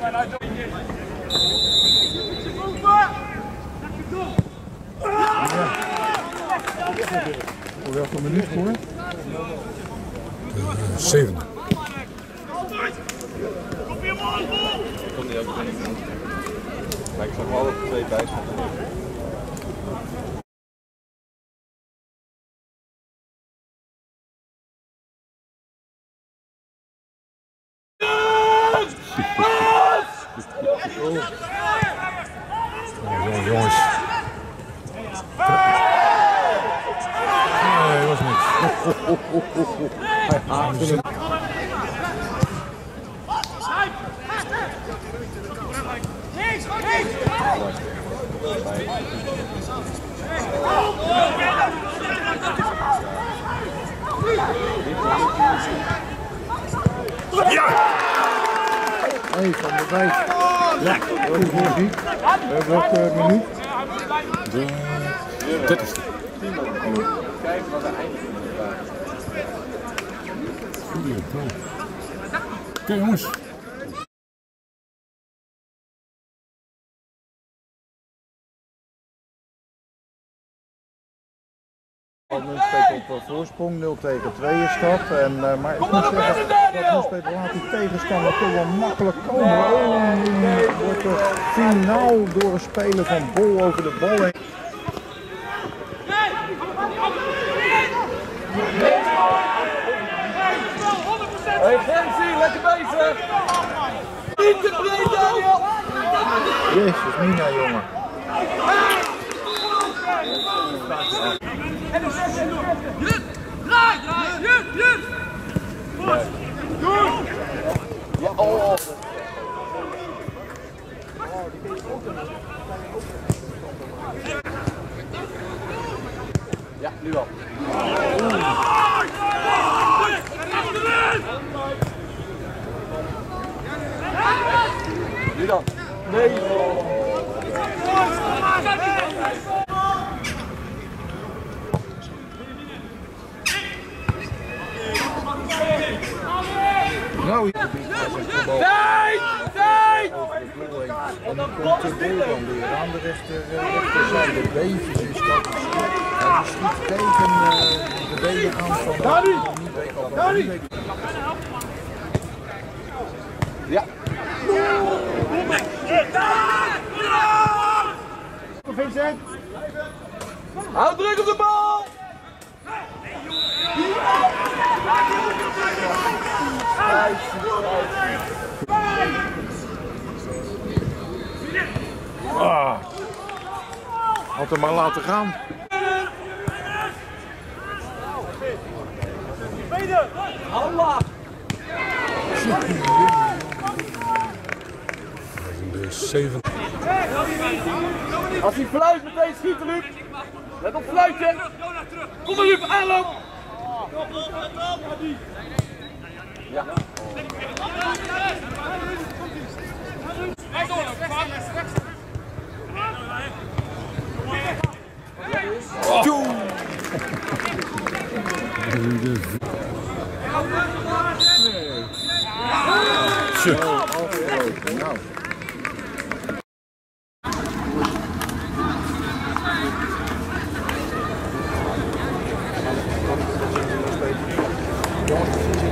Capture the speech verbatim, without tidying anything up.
Voor welke minuut voor? De zevende. Kon die ook niet. Maar ik zag wel dat er twee bij staan. Oh, jongens, jongens. Nee, dat was niks. Hij haakte hem. Ja! Hey, van de Wijk. Ja, dat is mooi ziek. Welke minuut? De dertigste. Kijk wat de eindigt. Oké jongens. Nunspeet op voorsprong, nul tegen twee is dat. En, uh, maar ik moet zeggen, dat Nunspeet laat die tegenstander toch wel makkelijk komen. Oh, wordt er finaal door het spelen van Bol over de bal heen. Hey Gensie, lekker bezig! Niet te breed, Daniel! Jezus, Mina jongen. Jut! Draai! Draai! Jut! Jut! Doei! Ja, oh! Ja, nu wel. Nu dan. Nee. Nou, Tijd! Tijd! En dan komt de bal dan weer aan de rechter, rechterzijde. Beentjes is dat. Hij schiet tegen uh, de benen aan van de niet. Ja. Vincent! Houd druk op de bal! Ah, had hem maar laten gaan. Allah! De zevende. Als hij fluit, meteen schieten, Luc! Let op fluiten! Kom maar, Luc, aanloop! Ja. Tjoe! Nou. Jongens,